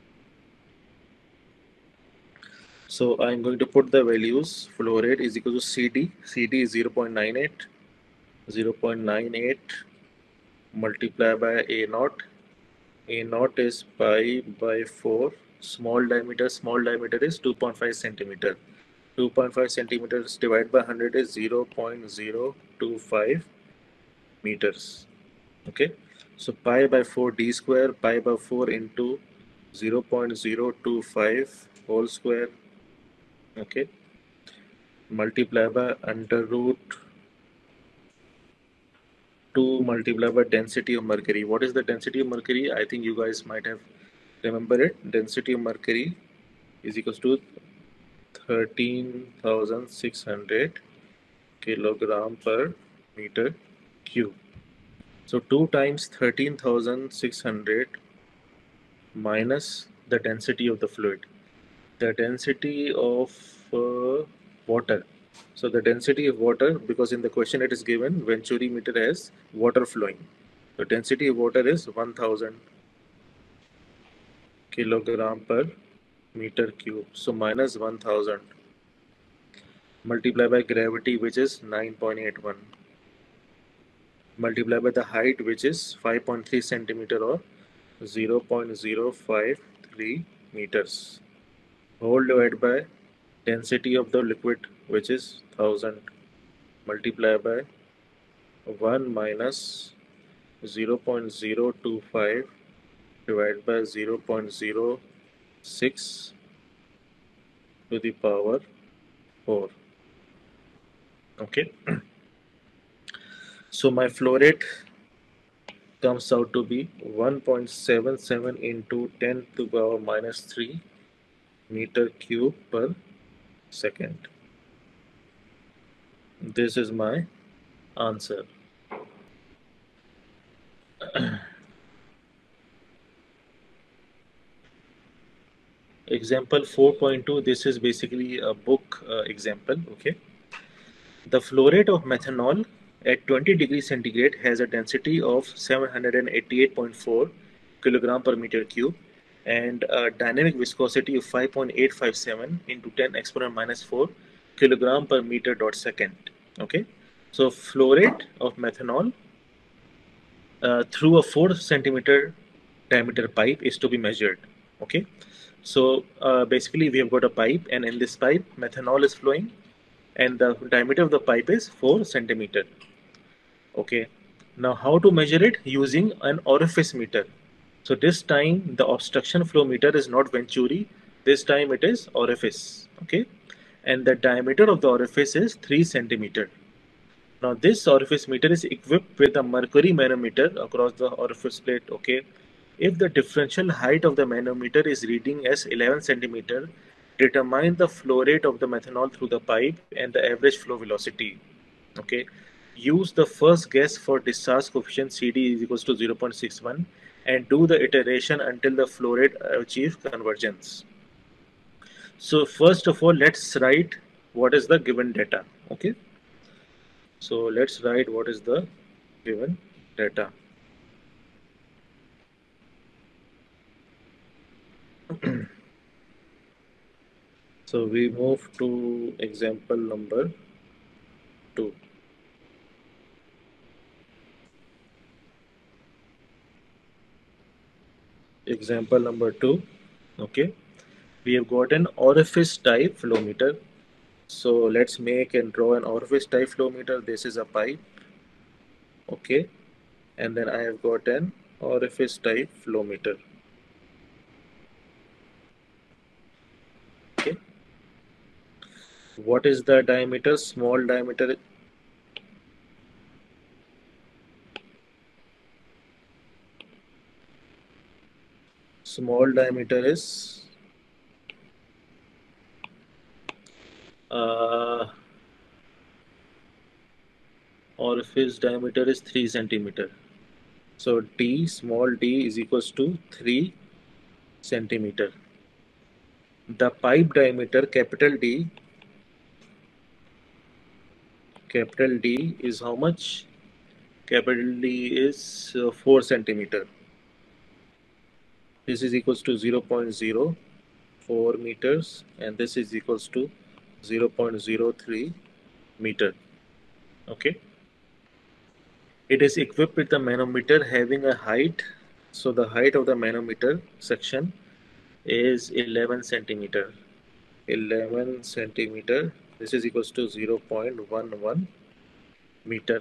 So I'm going to put the values. Flow rate is equal to C D. C D is zero point nine eight. zero point nine eight multiplied by A naught. A naught is pi by four. Small diameter, small diameter is two point five centimeter. two point five centimeters divided by one hundred is zero point zero two five meters. Okay. So pi by four d square, pi by four into zero point zero two five whole square. Okay. Multiply by under root two multiplied by density of mercury. What is the density of mercury? I think you guys might have remember it. Density of mercury is equals to thirteen thousand six hundred kilogram per meter cube. So two times thirteen thousand six hundred minus the density of the fluid. The density of uh, water. So the density of water, because in the question it is given Venturi meter has water flowing. The density of water is one thousand kilogram per meter cube. So minus one thousand multiplied by gravity, which is nine point eight one. Multiplied by the height, which is five point three centimeter or zero point zero five three meters. Whole divided by density of the liquid, which is one thousand multiplied by one minus zero point zero two five divided by zero point zero six to the power four. Okay. So my flow rate comes out to be one point seven seven into ten to the power minus three meter cube per second. This is my answer. Example four point two, this is basically a book uh, example. Okay. The flow rate of methanol at twenty degrees centigrade has a density of seven hundred eighty-eight point four kilogram per meter cube and a dynamic viscosity of five point eight five seven into ten exponent minus four kilogram per meter dot second. Okay, so flow rate of methanol uh, through a four centimeter diameter pipe is to be measured. Okay, so uh, basically we have got a pipe, and in this pipe methanol is flowing, and the diameter of the pipe is four centimeter. Okay, now how to measure it? Using an orifice meter. So this time the obstruction flow meter is not Venturi, this time it is orifice. Okay, and the diameter of the orifice is three centimeter. Now this orifice meter is equipped with a mercury manometer across the orifice plate. Okay, if the differential height of the manometer is reading as eleven centimeter, determine the flow rate of the methanol through the pipe and the average flow velocity. Okay, use the first guess for discharge coefficient C D is equals to zero point six one and do the iteration until the flow rate achieves convergence. So first of all, let's write what is the given data. Okay, so let's write what is the given data. So we move to example number two. Example number two. Okay, we have got an orifice type flow meter. So let's make and draw an orifice type flow meter. This is a pipe. Okay, and then I have got an orifice type flow meter. Okay, what is the diameter? Small diameter. Small diameter is uh, orifice diameter is three centimeter. So d, small d is equals to three centimeter. The pipe diameter, capital D, capital D is how much? Capital D is uh, four centimeter. This is equals to zero point zero four meters, and this is equals to zero point zero three meter. Okay, it is equipped with a manometer having a height. So the height of the manometer section is eleven centimeter. eleven centimeter. This is equals to zero point one one meter.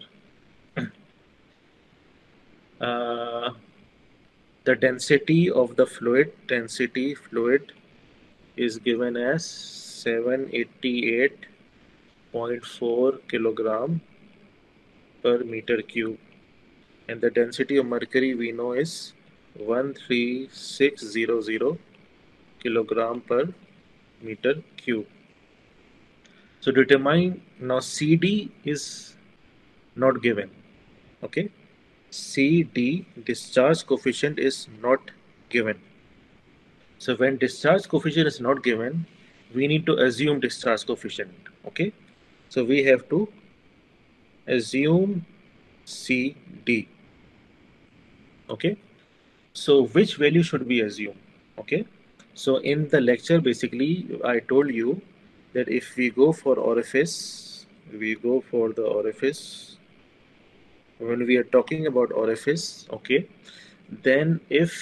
Uh, the density of the fluid, density fluid is given as seven eighty-eight point four kilogram per meter cube, and the density of mercury we know is one three six zero zero kilogram per meter cube. So determine, now C D is not given. Okay, C D, discharge coefficient, is not given. So when discharge coefficient is not given, we need to assume discharge coefficient. Okay, so we have to assume C D. Okay, so which value should we assume? Okay, so in the lecture basically I told you that if we go for orifice, we go for the orifice, when we are talking about orifice, okay, then if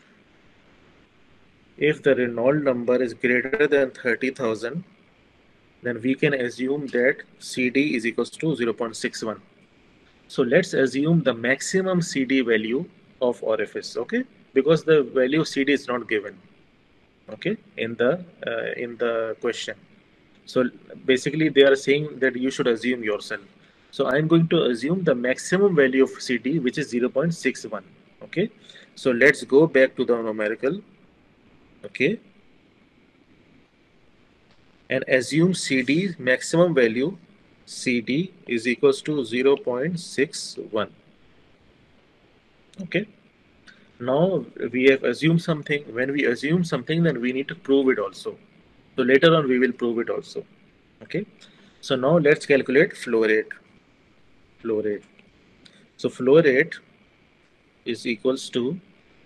if the Reynolds number is greater than thirty thousand, then we can assume that C D is equals to zero point six one. So let's assume the maximum C D value of orifice, okay, because the value of C D is not given, okay, in the uh, in the question. So basically they are saying that you should assume yourself. So I'm going to assume the maximum value of C D, which is zero point six one. Okay, so let's go back to the numerical. Okay, and assume C D maximum value, C D is equals to zero point six one. Okay, now we have assumed something. When we assume something, then we need to prove it also. So later on we will prove it also. Okay, so now let's calculate flow rate. flow rate. So flow rate is equals to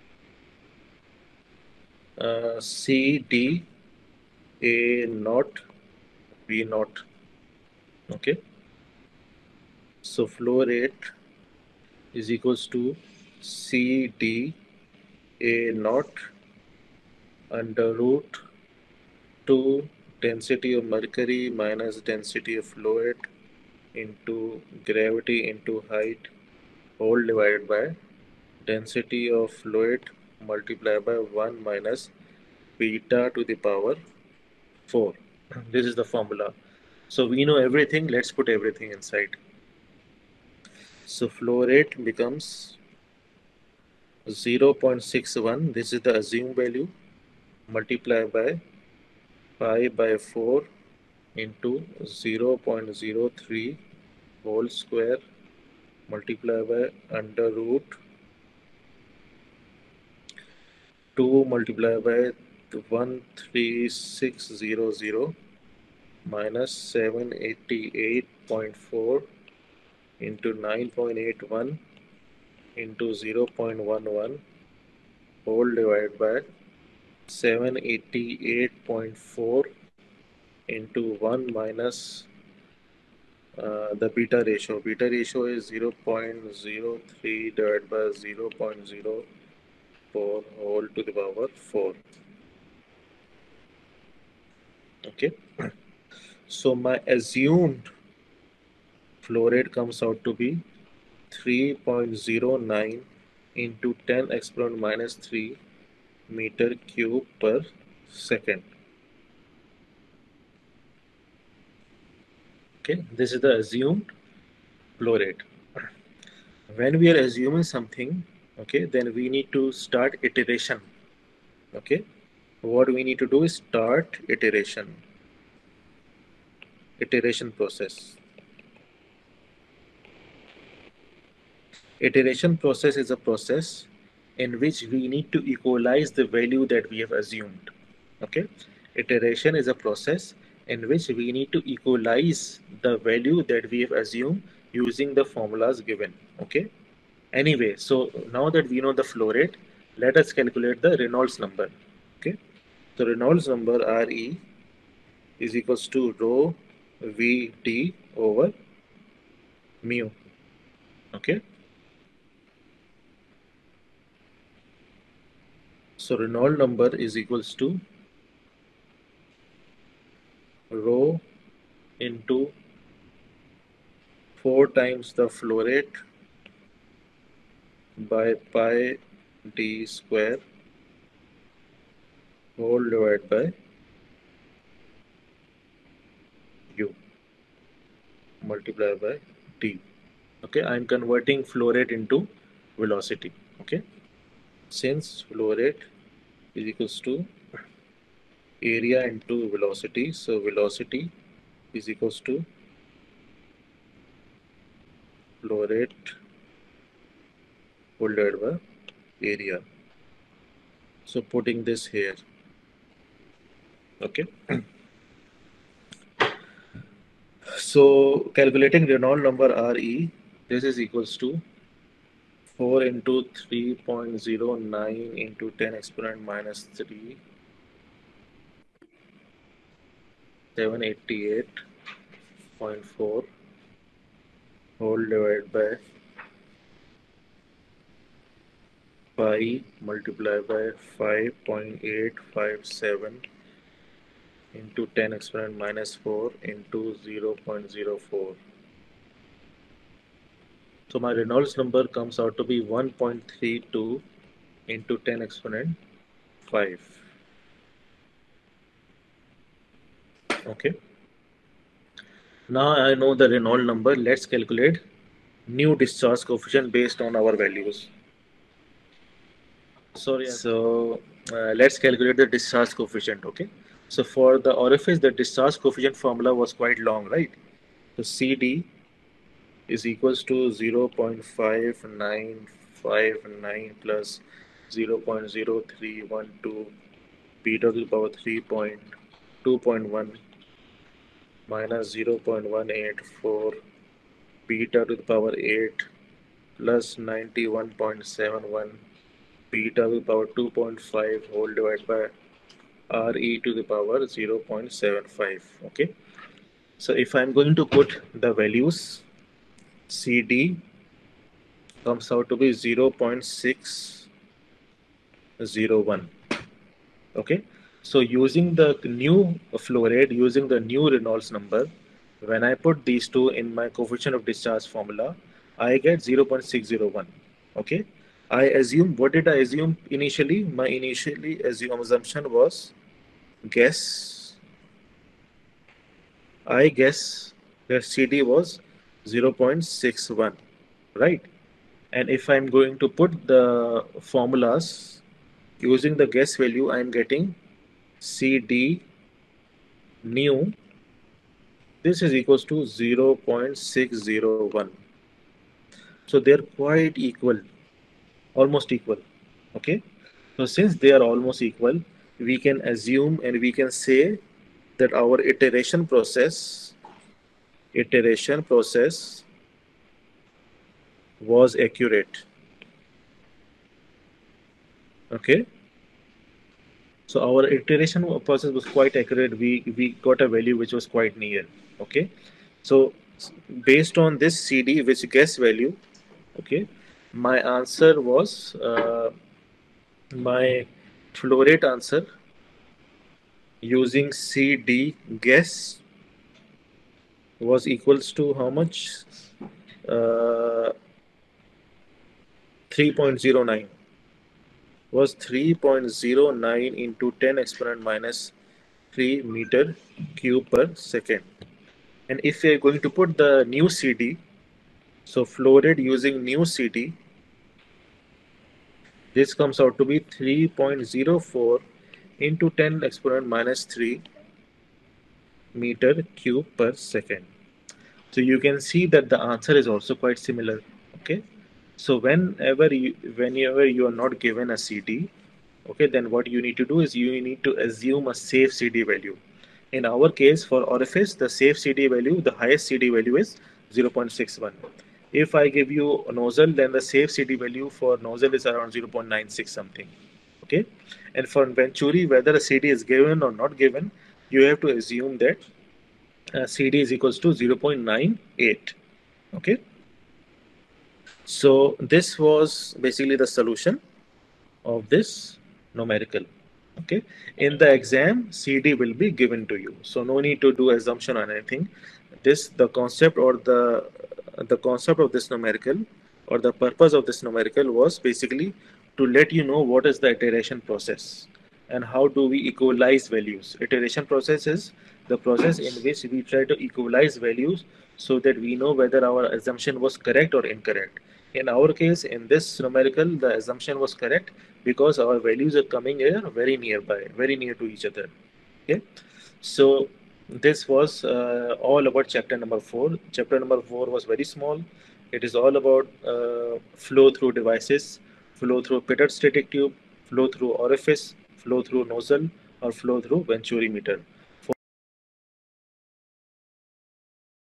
uh, C D A naught V naught. Okay. So flow rate is equals to C D A naught under root two density of mercury minus density of fluid into gravity into height whole divided by density of fluid multiplied by one minus beta to the power four. This is the formula. So we know everything. Let's put everything inside. So flow rate becomes zero point six one. This is the assumed value multiplied by pi by four into zero point zero three whole square multiplied by under root two multiplied by one three six zero zero minus seven eighty-eight point four into nine point eight one into zero point one one whole divided by seven eighty-eight point four into one minus uh, the beta ratio. Beta ratio is zero point zero three divided by zero point zero four whole to the power four. Okay. So my assumed flow rate comes out to be three point zero nine into ten exponent minus three meter cube per second. Okay, this is the assumed flow rate. When we are assuming something, okay, then we need to start iteration. Okay, what we need to do is start iteration, iteration process. Iteration process is a process in which we need to equalize the value that we have assumed. Okay, iteration is a process in which we need to equalize the value that we have assumed using the formulas given. Okay, anyway, so now that we know the flow rate, let us calculate the Reynolds number. Okay, so Reynolds number Re is equals to rho Vd over mu. Okay, so Reynolds number is equals to rho into four times the flow rate by pi d square whole divided by u multiplied by t. Okay, I am converting flow rate into velocity. Okay, since flow rate is equals to area into velocity, so velocity is equals to flow rate whole divided by area. So putting this here. Okay. So calculating Reynolds number Re, this is equals to four into three point zero nine into ten exponent minus three, seven eighty-eight point four whole divided by pi multiplied by five point eight five seven into ten exponent minus four into zero point zero four. So my Reynolds number comes out to be one point three two into ten exponent five. Okay. Now I know the Reynolds number. Let's calculate new discharge coefficient based on our values. Sorry. So uh, let's calculate the discharge coefficient. Okay. So for the orifice, the discharge coefficient formula was quite long, right? So C D is equals to zero point five nine five nine plus zero point zero three one two beta to the power three point two point one minus zero point one eight four beta to the power eight plus ninety-one point seven one beta to the power two point five whole divided by re to the power zero point seven five. Okay, so if I'm going to put the values, C D comes out to be zero point six zero one. Okay, so using the new flow rate, using the new Reynolds number, when I put these two in my coefficient of discharge formula, I get zero point six zero one. Okay, I assume, what did I assume initially? My initially assume assumption was guess. I guess that C D was zero point six one, right? And if I'm going to put the formulas using the guess value, I'm getting C D new, this is equals to zero point six zero one. So they're quite equal, almost equal. Okay, so since they are almost equal, we can assume and we can say that our iteration process iteration process was accurate. Okay, so our iteration process was quite accurate. We we got a value which was quite near. Okay, so based on this C D, which guess value, okay, my answer was uh, my flow rate answer using C D guess was equals to how much? Uh, three point zero nine was three point zero nine into ten exponent minus three meter cube per second. And if we are going to put the new C D, so flow rate using new C D, this comes out to be three point zero four into ten exponent minus three meter cube per second. So you can see that the answer is also quite similar. Okay, so whenever you whenever you are not given a C D, okay, then what you need to do is you need to assume a safe C D value. In our case, for orifice, the safe C D value, the highest C D value is zero point six one. If I give you a nozzle, then the safe C D value for nozzle is around zero point nine six something. Okay, and for Venturi, whether a C D is given or not given, you have to assume that uh, C D is equals to zero point nine eight. Okay, so this was basically the solution of this numerical. Okay, in the exam, C D will be given to you, so no need to do assumption on anything. This the concept or the the concept of this numerical or the purpose of this numerical was basically to let you know what is the iteration process and how do we equalize values. Iteration process is the process in which we try to equalize values so that we know whether our assumption was correct or incorrect. In our case, in this numerical, the assumption was correct because our values are coming here very nearby, very near to each other. Okay, so this was uh, all about chapter number four. Chapter number four was very small. It is all about uh, flow through devices, flow through pitot static tube, flow through orifice, flow through nozzle, or flow through Venturi meter.